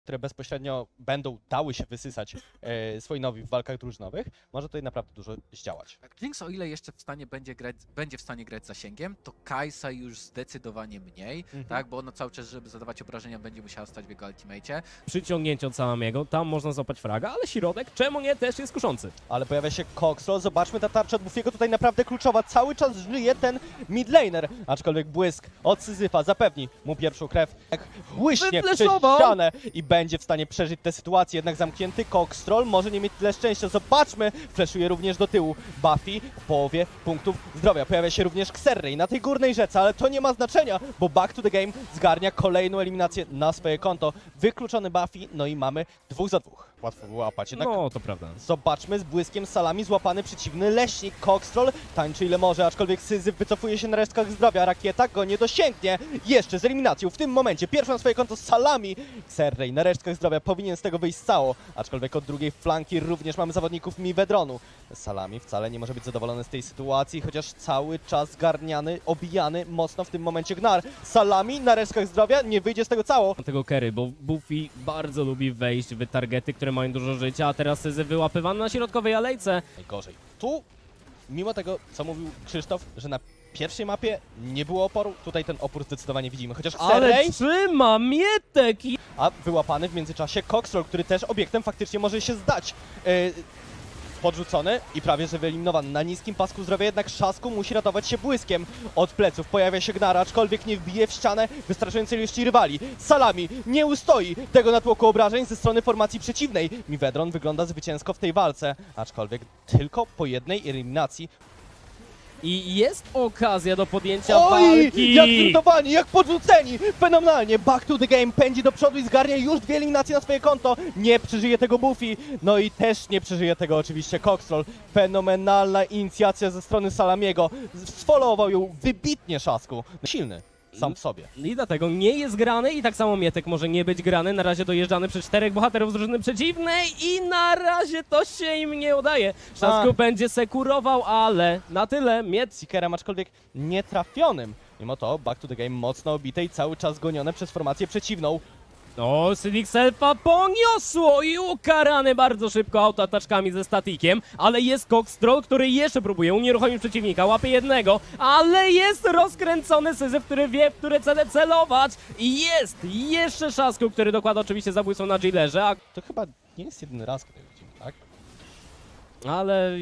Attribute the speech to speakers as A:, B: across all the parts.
A: które bezpośrednio będą dały się wysysać Swoinowi w walkach drużynowych, może tutaj naprawdę dużo zdziałać.
B: Jinx, o ile jeszcze będzie w stanie grać zasięgiem, to Kajsa już zdecydowanie mniej, tak? Bo ona cały czas, żeby zadawać obrażenia, będzie musiała stać w jego ultimacie.
C: Przyciągnięcie od Salamiego, tam można złapać fraga, ale środek, czemu nie, też jest kuszący.
A: Ale pojawia się Coxrol, zobaczmy, ta tarcza od Buffiego tutaj naprawdę kluczowa, cały czas żyje ten mid laner, aczkolwiek błysk od Syzyfa zapewni mu pierwszą krew, jak błyśnie przez ścianę i będzie w stanie przeżyć tę sytuację, jednak zamknięty Coxrol może nie mieć tyle szczęścia, zobaczmy, fleszuje również do tyłu Buffy w połowie punktów zdrowia, pojawia się również Xerrey na tej górnej rzece, ale to nie ma znaczenia, bo Back to the Game zgarnia kolejną eliminację na swoje konto, wykluczony Buffy, no i mamy 2 za 2. Łatwo wyłapać, jednak
C: No, to prawda.
A: zobaczmy, z błyskiem Salami złapany przeciwny leśnik. Coxrol tańczy ile może, aczkolwiek Syzyf wycofuje się na resztkach zdrowia. Rakieta go nie dosięgnie. Jeszcze z eliminacją w tym momencie. Pierwszy na swoje konto Salami. Xerrey na resztkach zdrowia powinien z tego wyjść cało, aczkolwiek od drugiej flanki również mamy zawodników Mivedronu. Salami wcale nie może być zadowolony z tej sytuacji, chociaż cały czas zgarniany, obijany mocno w tym momencie Gnar. Salami na resztkach zdrowia nie wyjdzie z tego cało.
C: Tego carry, bo Buffy bardzo lubi wejść w targety, które mają dużo życia, a teraz Syzyf wyłapywany na środkowej alejce.
A: Najgorzej. Tu, mimo tego, co mówił Krzysztof, że na pierwszej mapie nie było oporu, tutaj ten opór zdecydowanie widzimy, chociaż Xerrey,
C: Ale trzyma Mietek!
A: a wyłapany w międzyczasie Coxrol, który też obiektem faktycznie może się zdać. Podrzucony i prawie że wyeliminowany na niskim pasku zdrowia, jednak Szasku musi ratować się błyskiem od pleców. Pojawia się Gnara, aczkolwiek nie wbije w ścianę wystarczającej ilości rywali. Salami nie ustoi tego natłoku obrażeń ze strony formacji przeciwnej. Mivedron wygląda zwycięsko w tej walce, aczkolwiek tylko po jednej eliminacji.
C: I jest okazja do podjęcia
A: Oj,
C: walki!
A: jak zrutowani, jak podrzuceni! Fenomenalnie, Back to the Game pędzi do przodu i zgarnia już 2 eliminacje na swoje konto. Nie przeżyje tego Buffy, no i też nie przeżyje tego oczywiście Coxrol. Fenomenalna inicjacja ze strony Salamiego. Sfollowował ją wybitnie Szasku. Silny sam w sobie.
C: I dlatego nie jest grany i tak samo Mietek może nie być grany. Na razie dojeżdżany przez 4 bohaterów z drużyny przeciwnej i na razie to się im nie udaje. Szasku będzie sekurował, ale na tyle
A: Seekerem, aczkolwiek nietrafionym. Mimo to Back to the Game mocno obite i cały czas gonione przez formację przeciwną.
C: O, Sylikselfa poniosło i ukarany bardzo szybko autoataczkami ze statikiem, ale jest Coxrol, który jeszcze próbuje unieruchomić przeciwnika, łapie jednego, ale jest rozkręcony Syzyf, który wie, w które cele celować i jest jeszcze Szasku, który dokłada oczywiście zabójstwo na Jailerze,
A: To chyba nie jest jedyny raz, kiedy widzimy, tak?
C: ale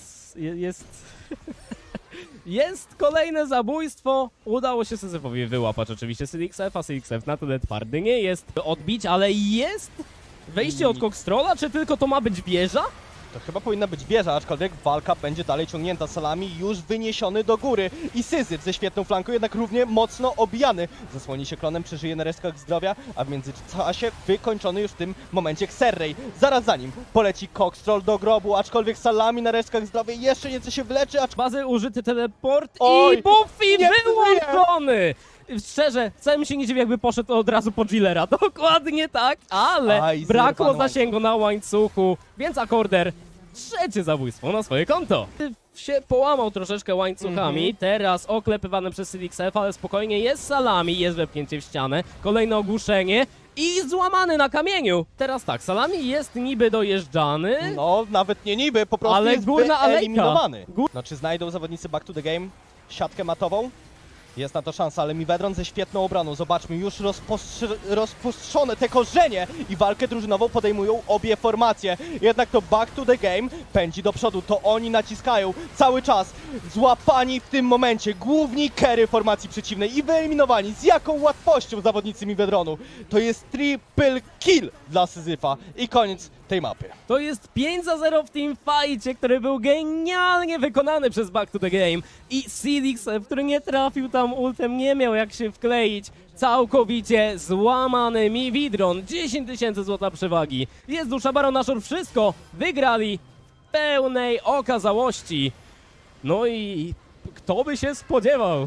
C: jest kolejne zabójstwo. Udało się Syzyfowi wyłapać oczywiście Sylikselfa. Sylikself na tyle twardy nie jest odbić, ale jest wejście od Coxrola, czy tylko to ma być wieża?
A: To chyba powinna być wieża, aczkolwiek walka będzie dalej ciągnięta. Salami już wyniesiony do góry i Syzyf ze świetną flanką, jednak równie mocno obijany. Zasłoni się klonem, przeżyje na resztkach zdrowia, a w międzyczasie wykończony już w tym momencie Xerrey. Zaraz za nim poleci Coxrol do grobu, aczkolwiek Salami na resztkach zdrowia jeszcze nieco się wleczy,
C: Bazy użyty teleport
A: Oj,
C: i Buffy
A: nie
C: wyłączony! Szczerze, wcale mi się nie dziwi, jakby poszedł od razu po Jillera. Dokładnie tak, ale
A: Aj,
C: brakło
A: zerwany
C: zasięgu na łańcuchu, więc Akorder trzecie zabójstwo na swoje konto. Się połamał troszeczkę łańcuchami, teraz oklepywany przez Sylikselfa, ale spokojnie jest Salami, jest wepchnięcie w ścianę, kolejne ogłuszenie i złamany na kamieniu. Teraz tak, Salami jest niby dojeżdżany.
A: No, nawet nie niby, po prostu
C: Ale
A: jest
C: górna alejka.
A: wyeliminowany. No, czy znajdą zawodnicy Back to the Game siatkę matową? Jest na to szansa, ale Mivedron ze świetną obroną. Zobaczmy, już rozpostrzone te korzenie i walkę drużynową podejmują obie formacje. Jednak to Back to the Game pędzi do przodu, to oni naciskają cały czas. Złapani w tym momencie główni carry formacji przeciwnej i wyeliminowani. Z jaką łatwością zawodnicy Mivedronu. To jest triple kill dla Syzyfa i koniec tej mapy.
C: To jest 5-0 w teamfightie, który był genialnie wykonany przez Back to the Game i Sylikself, który nie trafił tam ultem, nie miał jak się wkleić. Całkowicie złamany Mivedron, 10 000 złota przewagi. Jest dusza Baron Nashor, wszystko wygrali w pełnej okazałości. No i kto by się spodziewał?